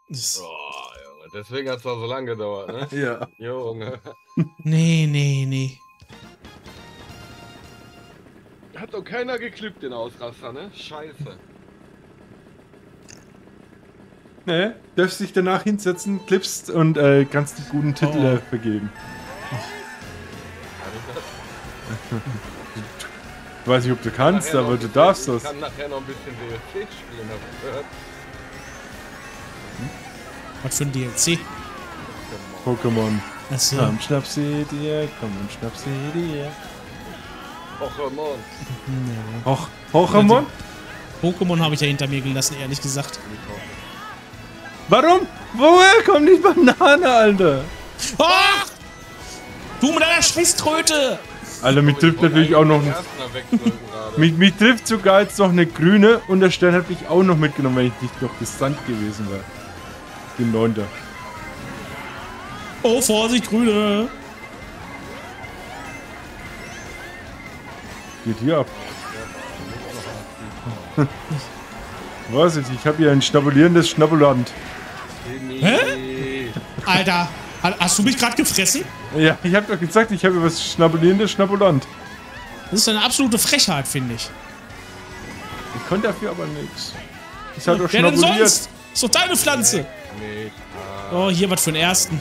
Junge, deswegen hat es auch so lange gedauert, ne? Ja. Junge. Nee. Hat doch keiner geklügt, den Ausraster, ne? Scheiße. Ne, darfst dich danach hinsetzen, clippst und kannst die guten Titel vergeben. Ich weiß nicht, ob du kannst, aber du darfst das. Ich kann nachher noch ein bisschen DLC spielen, hab ich gehört. Was für ein DLC? Pokémon. Achso. Komm, schnapp sie dir, komm und schnapp sie dir. Pokémon. Pokémon? Pokémon habe ich ja hinter mir gelassen, ehrlich gesagt. Warum? Woher kommt die Banane, Alter? Ach! Du mit deiner Scheißtröte! Alter, mich trifft natürlich auch noch... Mich trifft sogar jetzt noch eine grüne und der Stern hat mich auch noch mitgenommen, wenn ich nicht noch gestunt gewesen wäre. Ich bin 9. Oh, Vorsicht, Grüne! Geht hier ab. Was ist? Ich habe hier ein schnabulierendes Schnabbeland. Hä? Alter, hast du mich gerade gefressen? Ja, ich habe doch gesagt, ich habe was schnabulierendes Schnabbeland. Das ist eine absolute Frechheit, finde ich. Ich konnte dafür aber nichts. Ich habe doch Wer denn schnabuliert. sonst? Ist doch deine Pflanze. Oh, hier was für den ersten.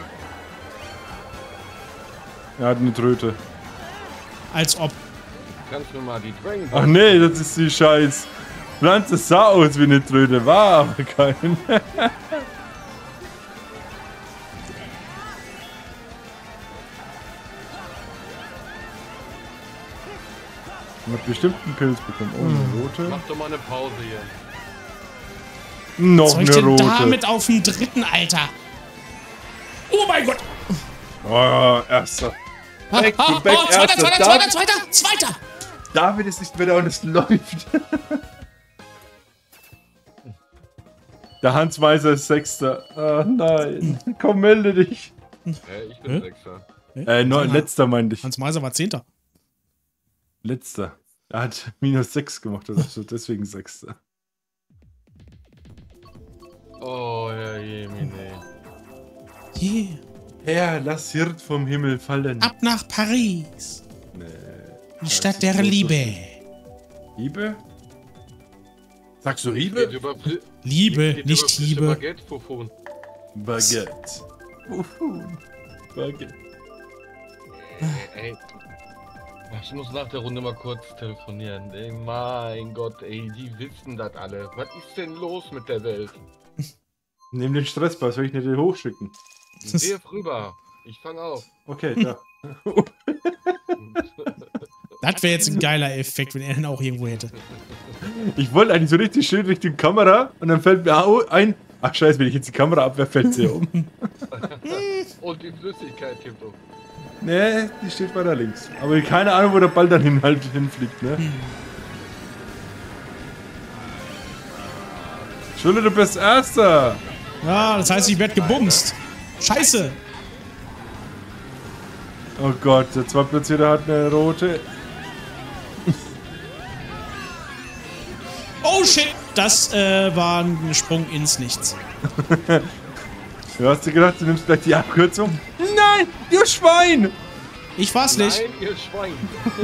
Er hat eine Tröte. Als ob. Kannst du mal die Dragon Ball... Ach nee, das ist die Scheiß. Pflanze sah aus wie eine Tröte, war aber keine. Man hat bestimmt einen Pilz bekommen. Oh, eine rote. Mach doch mal eine Pause hier. Noch Was soll ich eine denn rote. damit auf dem dritten, Alter? Oh mein Gott! Oh, erster. Back to back, Zweiter! David ist nicht mehr da und es läuft. Der Hans Meiser ist Sechster. Oh nein. Komm, melde dich. Ich bin Sechster. Letzter meinte ich. Hans Meiser war 10. Letzter. Er hat -6 gemacht, also deswegen Sechster. Oh, ja, Jemine. Yeah. Herr, lass Hirt vom Himmel fallen. Ab nach Paris. Nee. Die Stadt der Liebe. Liebe? Sagst du Geht Liebe? über Liebe, geht nicht über frische Liebe. Baguette, Fufun. Baguette. Baguette. Ey. Ich muss nach der Runde mal kurz telefonieren. Ey, mein Gott, ey, die wissen das alle. Was ist denn los mit der Welt? Nimm den Stressball, soll ich nicht hochschicken? Geh rüber. Ich fang auf. Okay, da. Das wäre jetzt ein geiler Effekt, wenn er den auch irgendwo hätte. Ich wollte eigentlich so richtig schön Richtung Kamera und dann fällt mir ein, ach scheiße, wenn ich jetzt die Kamera abwehr, fällt sie um. Und die Flüssigkeit kippt um. Nee, die steht weiter links. Aber keine Ahnung, wo der Ball dann hinfliegt, ne? Schule, du bist Erster! Ja, das heißt, ich werde gebumst. Scheiße! Oh Gott, der Zweitplatzierte hat eine rote. Oh shit! Das war ein Sprung ins Nichts. Du hast dir gedacht, du nimmst gleich die Abkürzung? Nein, du Schwein! Ich war's nicht. Nein, ihr Schwein.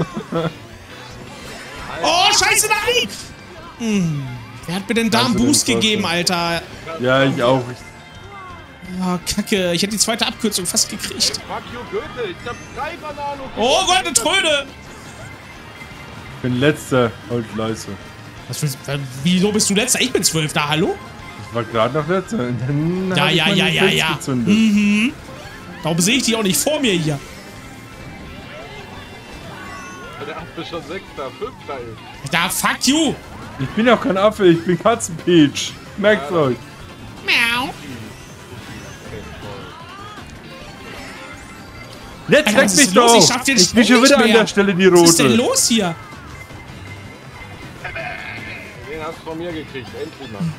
Oh, scheiße, nein! Wer hat mir denn da einen Boost gegeben, Alter? Ja, ich auch. Oh, Kacke. Ich hätte die zweite Abkürzung fast gekriegt. Fuck you, Goethe. Ich hab 3 Bananen. Oh Gott, eine Tröde! Ich bin letzter. Halt leise. Wieso bist du letzter? Ich bin 12. Hallo? Ich war gerade noch letzter. Und dann hab ich meinen Pilz gezündet. Mhm. Darum sehe ich die auch nicht vor mir hier. Der Affe schon 6. 5. ist. Da, fuck you! Ich bin auch kein Affe, ich bin Katzenpeach. Merkt euch. Miau. Jetzt Alter, leck was mich ist los? doch! Ich schaff den Ich bin Sprung schon nicht wieder an mehr. der Stelle die Was ist denn rote. los hier? Den hast du von mir gekriegt. Endlich mal.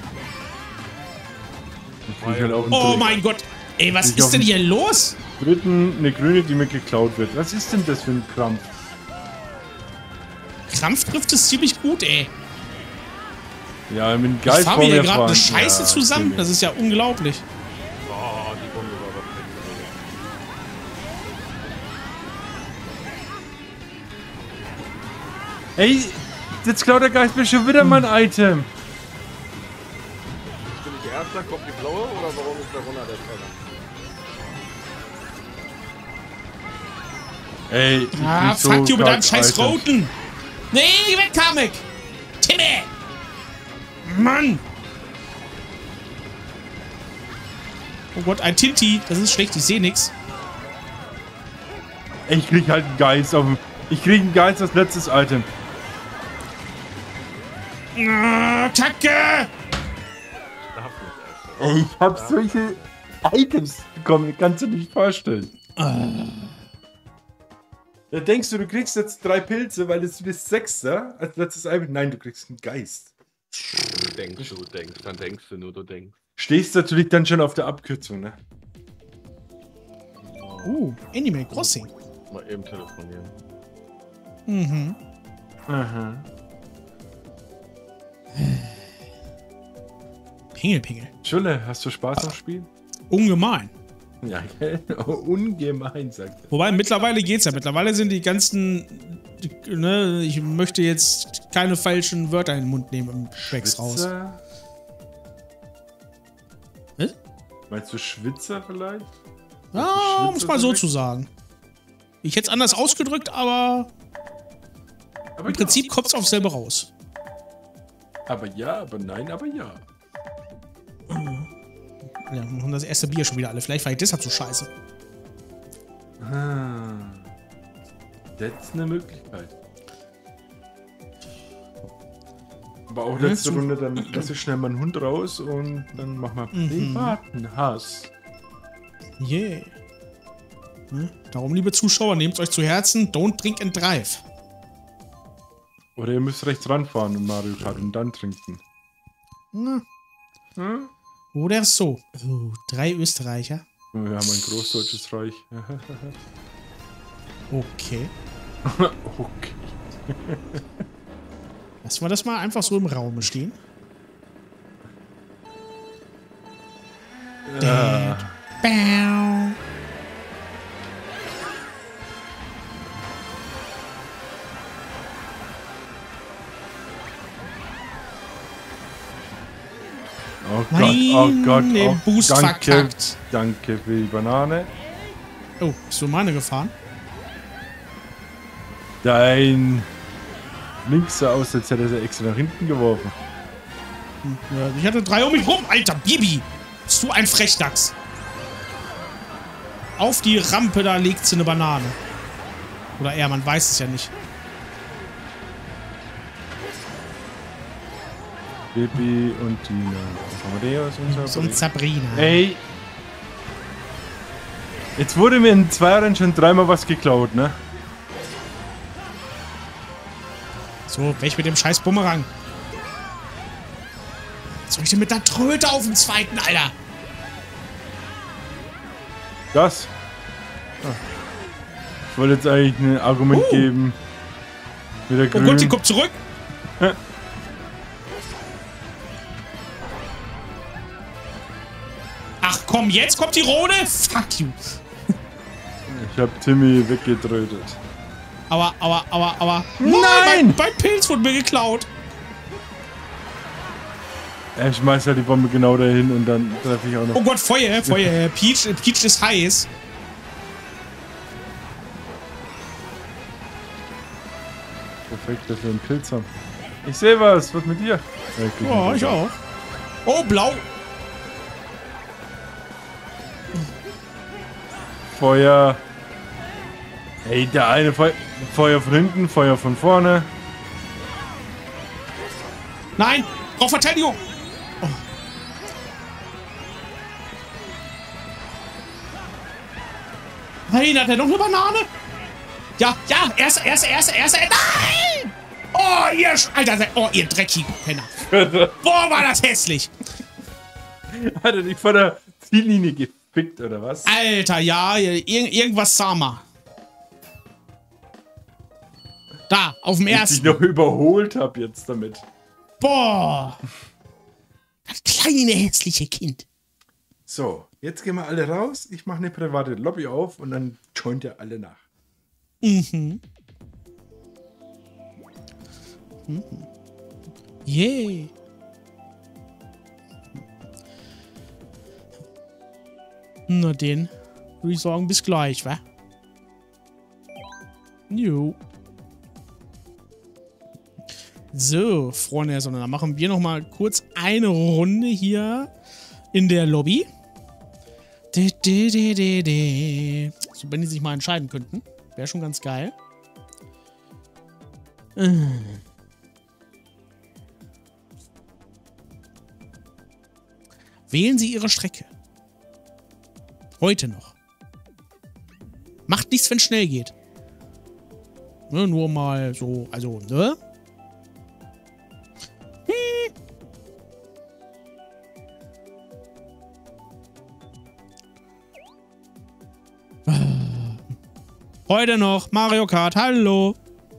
Ich krieg halt auch einen Oh dritten- mein Gott! Ey, was Ich ist auf denn den- hier los? Dritten eine grüne, die mir geklaut wird. Was ist denn das für ein Krampf? Krampf trifft es ziemlich gut, ey. Ja, mit dem Ich Geist fahre mir hier gerade eine Scheiße zusammen. Ja, Das ist ja unglaublich. Oh, die Bombe war aber Ey, jetzt klaut der Geist mir schon wieder mein Item. bin ich Erster, kommt die blaue oder warum ist der runter der Teller? Ey, ich Ah, bin so fuck you mit deinem kack, scheiß Alter. Roten. Nee, geh weg, Kamek. Timmy. Mann. Oh Gott, ein Tinti. Das ist schlecht, ich sehe nix. Ich krieg halt einen Geist auf dem... Ich krieg einen Geist als letztes Item. Ah, Kacke. Ey, ich hab solche Items bekommen, kannst du dir nicht vorstellen. Da denkst du kriegst jetzt 3 Pilze, weil du bist Sechster als letztes Item. Nein, du kriegst einen Geist. Du denkst, dann denkst du nur, du denkst. Stehst natürlich dann schon auf der Abkürzung, ne? Animal Crossing. Mal eben telefonieren. Mhm. Aha. Pingel. Schulle, hast du Spaß am Spiel? Ungemein. Ja, ungemein, sagt er. Wobei, mittlerweile geht's ja. Mittlerweile sind die ganzen... Ne, ich möchte jetzt keine falschen Wörter in den Mund nehmen im Schwecks raus. Was? Meinst du Schwitzer vielleicht? Ja, um es mal so zu sagen. Ich hätte es anders ausgedrückt, aber im Prinzip kommt es auf selber raus. Aber ja, aber nein, aber ja. Ja, wir haben das erste Bier schon wieder alle. Vielleicht war ich deshalb so scheiße. Das ist eine Möglichkeit. Aber auch letzte Runde, dann lasse ich schnell meinen Hund raus und dann machen wir privaten Hass. Yeah. Darum, liebe Zuschauer, nehmt euch zu Herzen, don't drink and drive. Oder ihr müsst rechts ranfahren in Mario Kart und dann trinken. Oder so. 3 Österreicher. Wir haben ein großdeutsches Reich. Okay. Okay. Lassen wir das mal einfach so im Raum stehen. Ja. Bam. Oh Gott, oh Gott, den Boost danke, verkackt. danke für die Banane. Oh, bist du meine gefahren? Dein links sah aus, als hätte er sie extra nach hinten geworfen. Ja, ich hatte 3 um mich rum. Alter, Bibi. Bist du ein Frechdachs? Auf die Rampe, da legt sie eine Banane. Oder eher, man weiß es ja nicht. Bibi und Tina. Amadeus Und Sabrina. Ey. Jetzt wurde mir in 2 Jahren schon 3-mal was geklaut, ne? So, weg mit dem scheiß Bumerang. Was soll ich denn mit der Tröte auf dem zweiten, Alter? Das? Ah. Ich wollte jetzt eigentlich ein Argument geben. Mit der Oh Gott, die kommt zurück. Ach komm, jetzt kommt die Rode. Fuck you. Ich hab Timmy weggetrötet. Aber. Nein! Mein Pilz wurde mir geklaut. Er schmeißt halt die Bombe genau dahin und dann treffe ich auch noch. Oh Gott, Feuer. Peach ist heiß. Perfekt, dass wir einen Pilz haben. Ich sehe was mit dir? Ja, ich auch. Oh, blau. Feuer. Ey, der eine Feuer von hinten, Feuer von vorne. Nein, brauch Verteidigung. Oh. Nein, hat er noch eine Banane? Ja, erste. Nein! Oh, ihr Alter, oh, ihr dreckigen Penner. Boah, war das hässlich. Hat er dich von der Ziellinie gefickt, oder was? Alter, ja, irgendwas sah mal. Da, auf dem Ich ersten. noch überholt habe jetzt damit. Boah. Das kleine hässliche Kind. So, jetzt gehen wir alle raus. Ich mache eine private Lobby auf und dann joint ihr alle nach. Mhm. Yeah. Na den würde ich sagen, bis gleich, wa? Jo. So, Freunde der Sonne, dann machen wir noch mal kurz eine Runde hier in der Lobby. So, wenn die sich mal entscheiden könnten. Wäre schon ganz geil. Wählen Sie Ihre Strecke. Heute noch. Macht nichts, wenn es schnell geht. Ne, nur mal so, also, ne? Heute noch Mario Kart, hallo.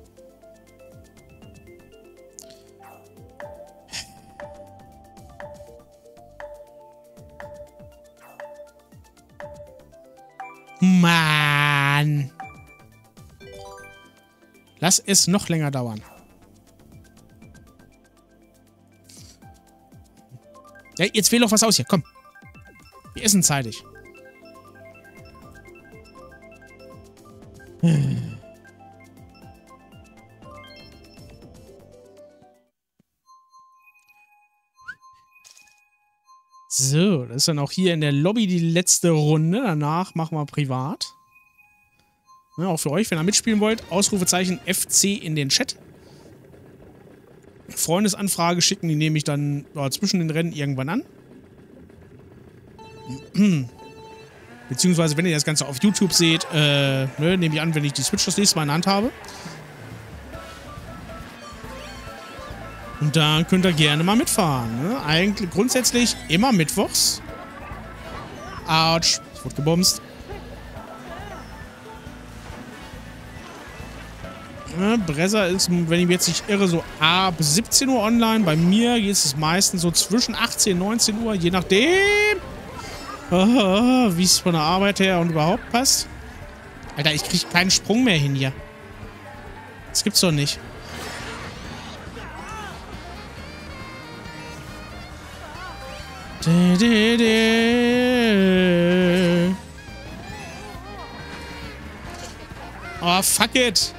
Mann. Lass es noch länger dauern. Ja, jetzt wähl doch was aus hier, komm. Wir essen zeitig. So, das ist dann auch hier in der Lobby die letzte Runde. Danach machen wir privat. Ja, auch für euch, wenn ihr mitspielen wollt, Ausrufezeichen FC in den Chat. Freundesanfrage schicken, die nehme ich dann zwischen den Rennen irgendwann an. Beziehungsweise, wenn ihr das Ganze auf YouTube seht, nehme ich an, wenn ich die Switch das nächste Mal in der Hand habe. Und dann könnt ihr gerne mal mitfahren. Ne? Eigentlich grundsätzlich immer mittwochs. Autsch, es wurde gebumst. Ja, Bresser ist, wenn ich mich jetzt nicht irre, so ab 17 Uhr online. Bei mir geht es meistens so zwischen 18 und 19 Uhr, je nachdem, wie es von der Arbeit her und überhaupt passt. Alter, ich kriege keinen Sprung mehr hin hier. Das gibt's doch nicht. Oh, fuck it.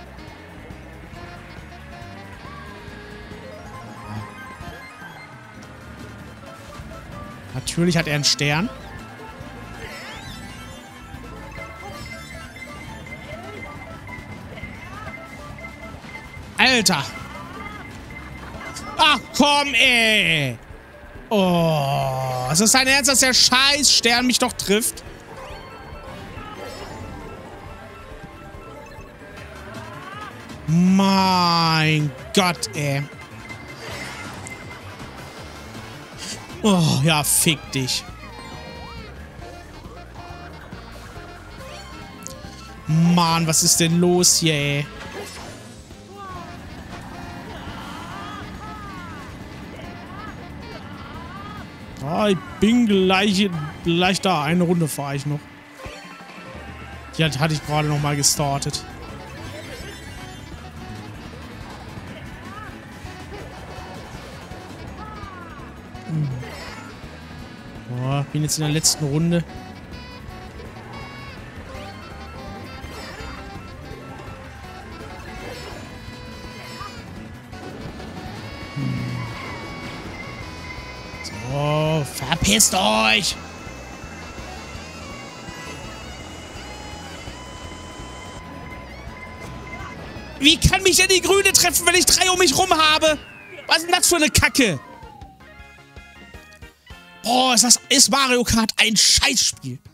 Natürlich hat er einen Stern. Alter. Ach komm, ey. Oh, ist das dein Ernst, dass der scheiß Stern mich doch trifft? Mein Gott, ey. Oh, ja, fick dich. Mann, was ist denn los hier, ey? Oh, ich bin gleich da. Eine Runde fahre ich noch. Die hatte ich gerade noch mal gestartet. Oh, bin jetzt in der letzten Runde. So, verpisst euch! Wie kann mich denn die Grüne treffen, wenn ich 3 um mich rum habe? Was ist denn das für eine Kacke? Boah, ist Mario Kart ein Scheißspiel.